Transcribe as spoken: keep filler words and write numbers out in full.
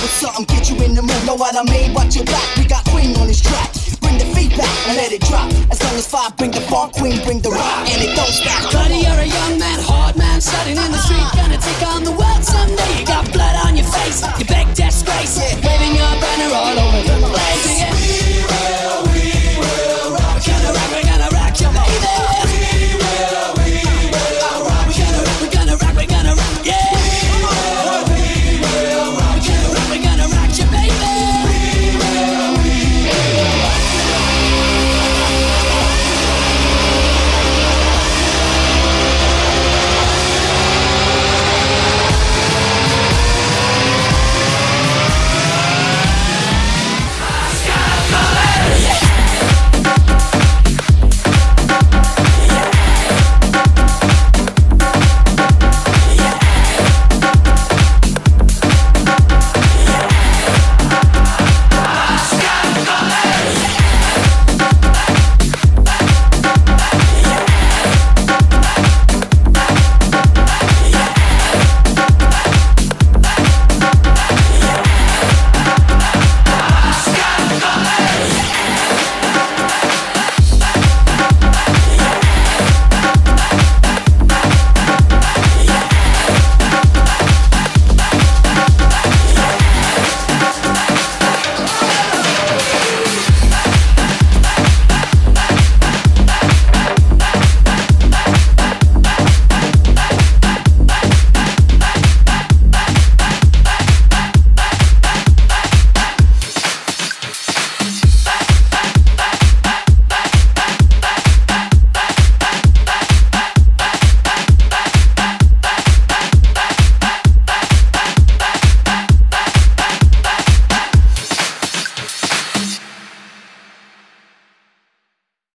something, get you in the mood. Know what I mean? Watch your back, we got Queen on this track. Bring the feet back and let it drop. As long as five bring the funk, Queen bring the rock, and it don't stop. Buddy, you're a young man, hard man, starting in the street, gonna take on the world someday. You got blood on your face.